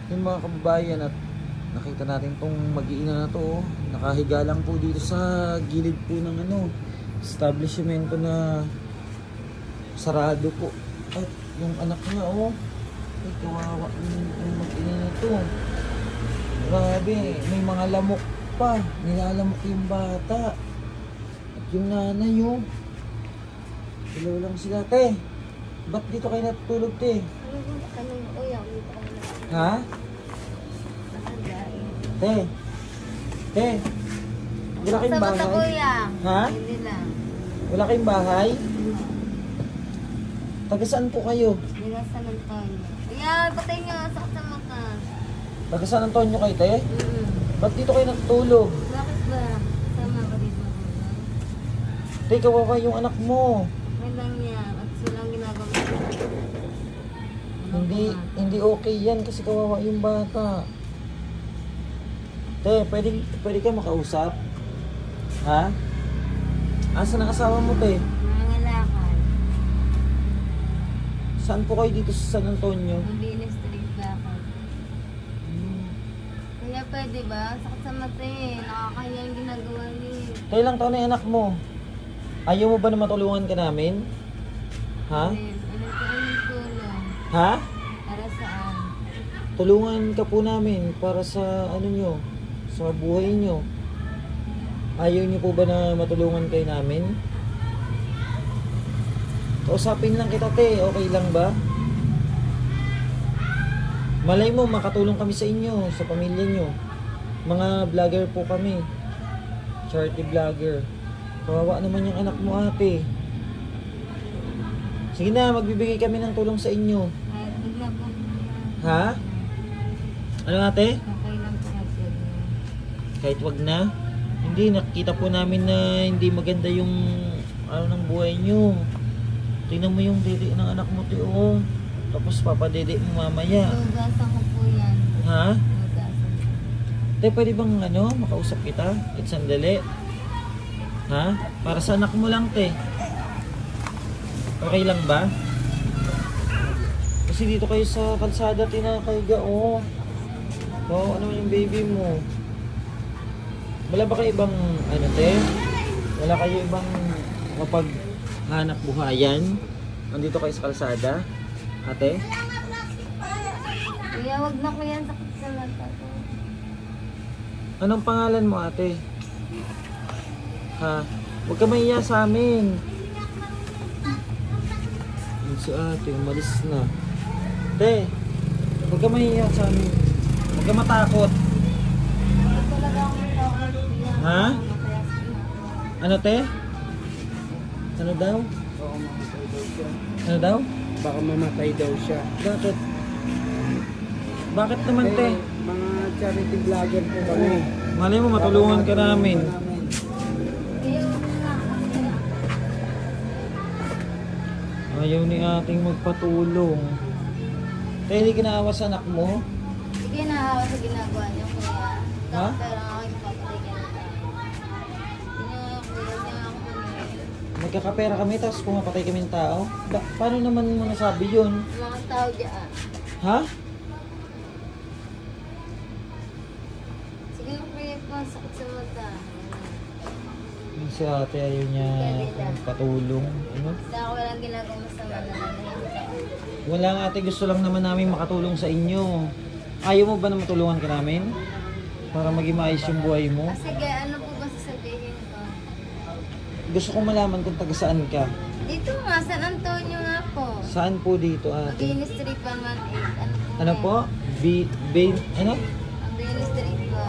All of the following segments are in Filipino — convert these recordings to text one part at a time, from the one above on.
Yung mga kababayan, at nakita natin tong mag-iina na to, nakahiga lang po dito sa gilid po ng establishmento na sarado po. At yung anak niya, ay kawawa yung mag-iina na to. Grabe, may mga lamok pa, nilalamok yung bata. At yung nanay, dalawa lang sila. Te, ba't dito kayo natutulog, te? Ha? Te, wala kayong bahay? Ha? Wala kayong bahay? Taga saan po kayo? Taga San Antonio. Ayan, patay nga, sakit sa mata. Taga San Antonio kayo, te? Ba't dito kayo natutulog? Bakit ba? Sama ka dito matulog? Te, kawawa yung anak mo. May lang yan, at walang ginagawa. Hindi okay yan kasi kawawa yung bata. Te, pwede ka makausap? Ha? Asan ang asawa mo, te? Nangangalakal. Saan po kayo dito sa San Antonio? Mabini street lakad. Kaya pwede ba? Sakit sa mata eh. Nakakahiya yung ginagawa niya. Te, ilang taon na yung anak mo? Ayaw mo ba na matulungan ka namin? Ha? Anong tulong? Ha? Para saan? Tulungan ka po namin para sa nyo, sa buhay nyo. Ayaw nyo po ba na matulungan kayo namin? Kausapin lang kita, te. Okay lang ba? Malay mo, makatulong kami sa inyo, sa pamilya nyo. Mga vlogger po kami. Charity vlogger. Kawawa naman yung anak mo, ate. Sige na, magbibigay kami ng tulong sa inyo. Kahit wag na po. Ha? Ano, ate? Okay lang po kasi. Kahit wag na. Hindi, nakita po namin na hindi maganda yung ng buhay nyo. Tingnan mo yung dede ng anak mo, te, Tapos papadede mo mamaya. Lugasan ko po yan. Ha? Lugasan. Te, pwede bang makausap kita? Kahit sandali. Ha? Para sa anak mo lang, te. Okay lang ba? Kasi dito kayo sa kalsada, tinakaiga, ano yung baby mo? Wala ba kayo ibang, te? Wala kayo ibang mapaghanap buhayan? Nandito kayo sa kalsada? Ate? Kuya, wag na kuya. Sakit sa mata ko. Anong pangalan mo, ate? Ha? Huwag ka mahiya sa amin. Si ate, umalis na. Te, huwag ka mahiya sa amin. Huwag ka matakot. Wag talaga akong matakot, kuya. Ha? Ano, te? Ano daw? Ano daw? Baka mamatay daw siya. Bakit? Bakit naman, te? Mga charity vlogger po kami. Malay mo, matulungan ka namin. Kuya, wag na. Ayaw ni ating magpatulong. Te, hindi ka naawa sa anak mo? Sige, nahawa sa ginagawa niyo, kuya. Ha? Pero ako yung papatigan na tayo. Kuya, niya ako Magkakapera kami, tapos pumapatay kami ng tao? Paano naman mo nasabi yun? mga tao dyan. Ha? Sige na kuya, sakit sa mata. Si ate ayaw niya magpatulong. Ano? Basta ako walang ginagawa masama na nangyayari. Wala nga, ate, gusto lang naman namin makatulong sa inyo. Ayaw mo ba na matulungan ka namin? Para maging maayos yung buhay mo? Sige, ano po ba sasabihin ko? Gusto kong malaman kung taga saan ka. Dito nga, San Antonio nga po. Saan po dito, ate? Mabini Street 118. Ano po? Ano? Mabini Street po.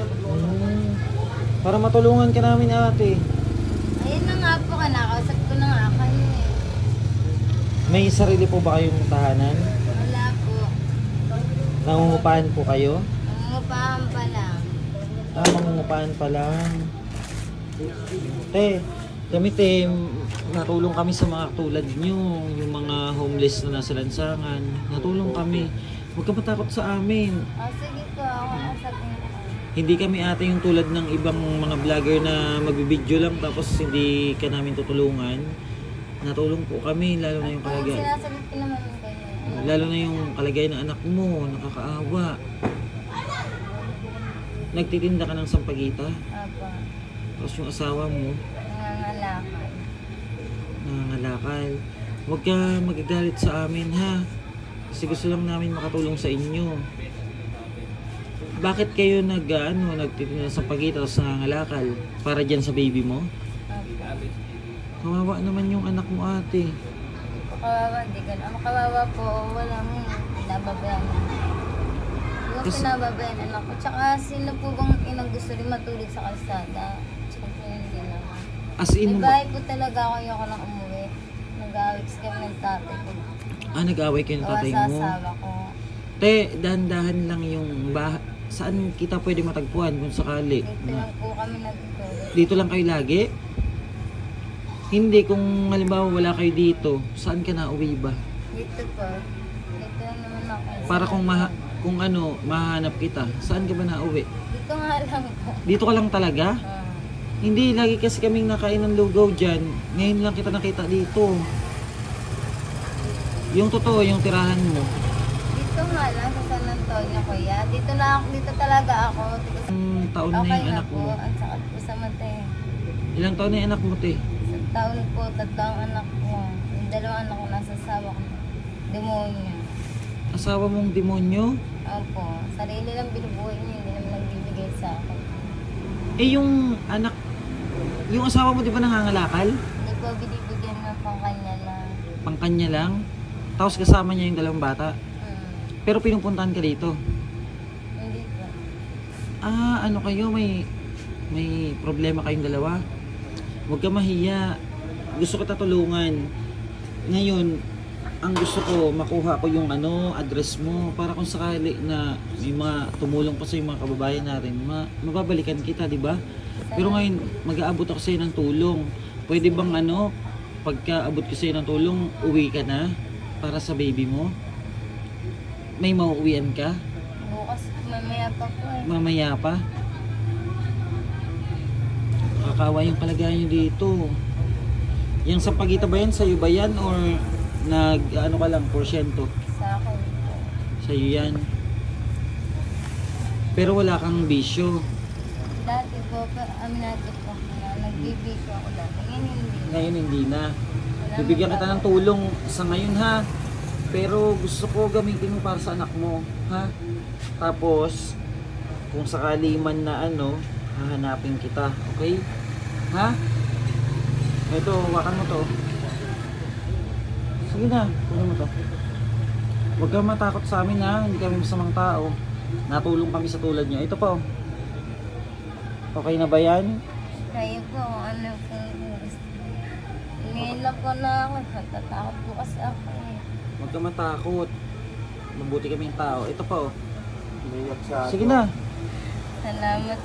Para matulungan ka namin, ate. Ayun na nga po, kanakausap ko na nga kayo eh. May sarili po ba kayong tahanan? Wala po. Nangungupahan po kayo? Nangungupahan pa lang. Mangungupahan pa lang. Te, kami, te, natulong kami sa mga tulad nyo, yung mga homeless na nasa lansangan. Natulong kami. Huwag ka matakot sa amin. Sige po, ako nasabihin ko. Hindi kami, ate, yung tulad ng ibang mga vlogger na magbibideo lang tapos hindi ka namin tutulungan. Natulong po kami, lalo na yung kalagayan. Sinasagot ko naman kayo. Lalo na yung kalagayan ng anak mo, nakakaawa. Nagtitinda ka ng sampagita, Apa. tapos yung asawa mo, Nangangalakal. nangangalakal. Huwag ka magagalit sa amin ha. Kasi gusto lang namin makatulong sa inyo. Bakit kayo nagtitinda ng sampagita tapos nangangalakal? Para dyan sa baby mo? Apa. Kawawa naman yung anak mo ate. Kawawa, di ka na. Kawawa po, walang pinababayan. Yung Kasi- pinababayan anak ko. Tsaka sino po bang inang gusto rin matulog sa kalsada? Tsaka po hindi naman. As May in, bahay po talaga ako, ayoko lang umuwi. Nag-aawit kami ng tatay ko. nag-away kayo ng Gawa tatay sa mo. asawa ko. Te, dahan-dahan lang yung saan kita pwede matagpuan kung sakali? Dito lang po kami nagtutulog. Dito lang kayo lagi? Hindi, kung halimbawa wala kayo dito, saan ka na uwi ba? Dito po. Dito lang naman ako. Para kung mahanap kita, saan ka ba na uwi? Dito nga lang po. Dito ka lang talaga? Ah. Hindi, lagi kasi kaming nakain ng lugaw dyan. Ngayon lang kita nakita dito. Yung totoo, yung tirahan mo. Dito nga lang sa San Antonio, kuya. Dito na ako, dito talaga ako. Ilang taon na Okay yung na anak po. mo? Ang sakit po sa mata eh. Ilang taon na yung anak mo, te? Sa taon po, 3 anak ko. Yung 2 anak ko nasa sawa ko. Demonyo. Asawa mong demonyo? Opo. Sarili lang binubuhay niya. Hindi naman nagbibigay sa akin. Eh yung yung asawa mo di ba nangangalakal? Hindi po binibigyan ng pangkanya lang. Pangkanya lang? Tapos kasama niya yung 2 bata? Pero pinupuntahan ka dito? Hindi po. Ano kayo? May problema kayong 2? Huwag ka mahiya. Gusto kita tulungan. Ngayon, ang gusto ko, makuha ko yung address mo para kung sakali na may mga tumulong pa sa mga kababayan natin, mababalikan kita, di ba? Pero ngayon, mag-aabot ako sa'yo ng tulong. Pwede bang pagka-abot ko sa'yo ng tulong, uwi ka na para sa baby mo? May mauuwian ka? Bukas, mamaya pa po eh. Mamaya pa? Kakawa yung palagayan nyo dito. Yung sampagita ba yan? Sa'yo ba yan? Or ka lang, porsyento? Sa akin po. Sa'yo yan. Pero wala kang bisyo. Dati po, aminati po na nagbibigay ako dati. Ngayon hindi. Ngayon hindi na. Wala Bibigyan na kita ng tulong sa ngayon ha. Pero gusto ko gamitin mo para sa anak mo. Ha? Tapos, kung sakali man na hahanapin kita. Okay? Ha? Ito, hawakan mo to. Sige na, kunin mo to. Huwag kang matakot sa amin ha. Hindi kami masamang tao. Natulong kami sa tulad niyo. Ito po. Okay na ba yan? Kayo po, ano po. Ngayon lang po na ako. Natatakot po kasi ako eh. Huwag kang matakot. Mabuti kaming tao. Ito pa oh. Umiyak sa Sige na. Salamat.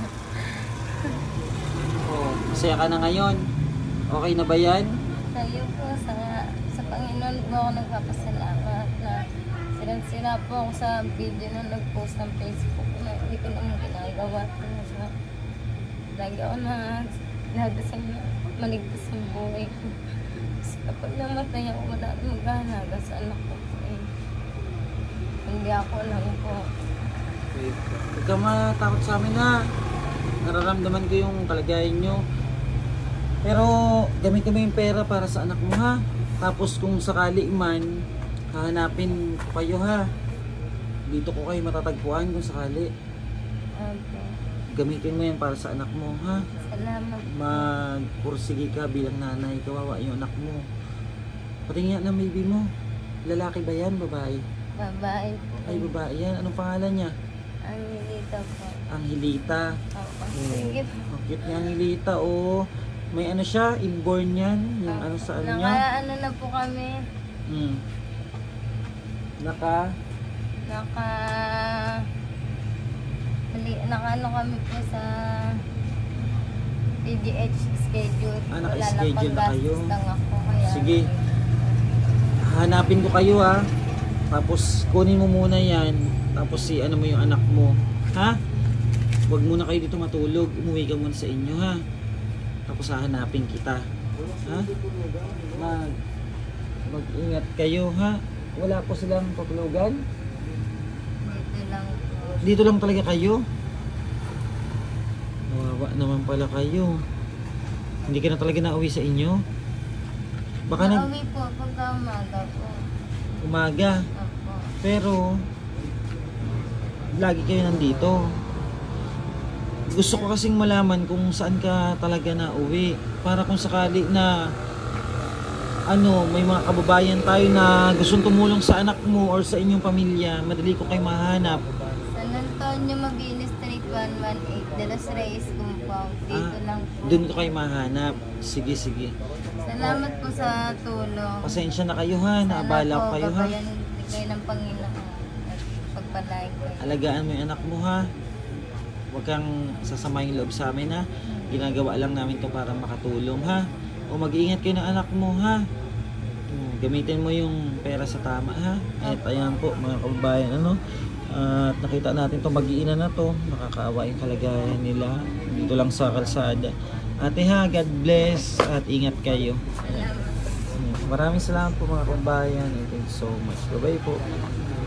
Oh, masaya ka na ngayon. Okay na ba yan? Kayo po, sa Panginoon po ako nagpapasalamat na sira po ako sa video na nag-post ng Facebook na hindi ko naman ginagawa. Lagi ako nagdasal na maligtas ang buhay ko. Kasi kapag namatay ako, wala na maghahalaga sa anak ko po eh. Hindi ako lang po. Huwag kang matakot sa amin ha. Nararamdaman ko yung kalagayan nyo. Pero gamitin mo yung pera para sa anak mo ha. Tapos kung sakali man, hahanapin ko kayo ha. Dito ko kayo matatagpuan kung sakali. Okay. Gamitin mo yan para sa anak mo ha. Salamat. Magpursige ka bilang nanay. Kawawa yung anak mo. Patingin ng baby mo. Lalaki ba yan? Babae? Babae po. Ay, babae yan. Anong pangalan niya? Ang nilita po. Angelita. Opo. Sige po. Ang cute niya, Angelita. Oh, may siya, inborn yan. Yung sa niya. Naka na po kami. Naka kami po sa PGH schedule. Naka-schedule na kayo. Panggastos lang ako. Kaya Sige. Hanapin ko kayo ha. Tapos kunin mo muna yan. Tapos mo yung anak mo. Ha? Huwag muna kayo dito matulog. Umuwi ka muna sa inyo ha. Tapos hahanapin kita. Ha? Mag-ingat kayo ha. wala po silang tutulugan? Dito lang po. Dito lang talaga kayo? Nawawa naman pala kayo. Hindi ka na talaga nauwi sa inyo? Baka Nauwi po pagka umaga po. umaga. Opo. Pero, lagi kayo nandito. Gusto ko kasing malaman kung saan ka talaga nauwi. Para kung sakali na may mga kababayan tayo na gustong tumulong sa anak mo or sa inyong pamilya, madali ko kayo mahanap. San Antonio Mabini Street 118, De Los Reyes Compound. Dito lang po. Doon ko kayo mahanap. Sige, sige. Salamat po sa tulong. Pasensya na kayo ha, naabala ko kayo ha. gabayan kayo ng Panginoon. At pagpalain kayo. Alagaan mo yung anak mo ha. Huwag kang sasama yung loob sa amin ha. Ginagawa lang namin to para makatulong ha. O mag-iingat kayo ng anak mo ha. Gamitin mo yung pera sa tama ha. At ayan po mga kababayan, at nakita natin to mag-iina na to. Nakakaawa yung kalagayan nila. Dito lang sa kalsada. Ate ha, God bless at ingat kayo. Salamat. Maraming salamat po mga kababayan. Thank you so much. Bye-bye po.